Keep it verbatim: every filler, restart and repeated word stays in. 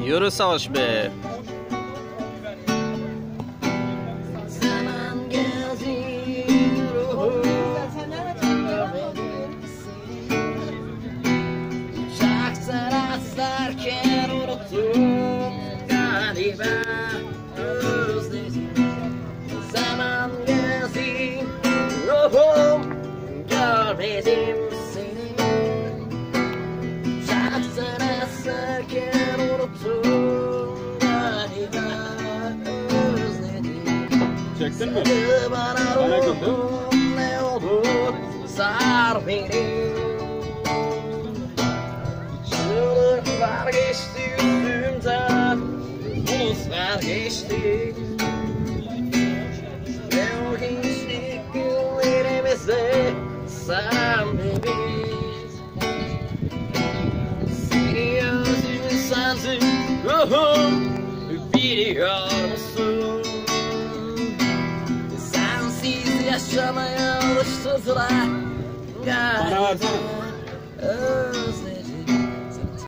Yürü Savaş be. Görmedim seni, çaksın asarken unuttum galiba, özledim. Çektin mi? Bana dokun ne olur sar beni. Çığlıklar geçti üstümden, bulutlar geçti. Ve o gençlik günlerimizde sen ve biz, seni özümü sensin ruhum, biliyor musun? Sensiz yaşamaya alıştırdılar Bana versene.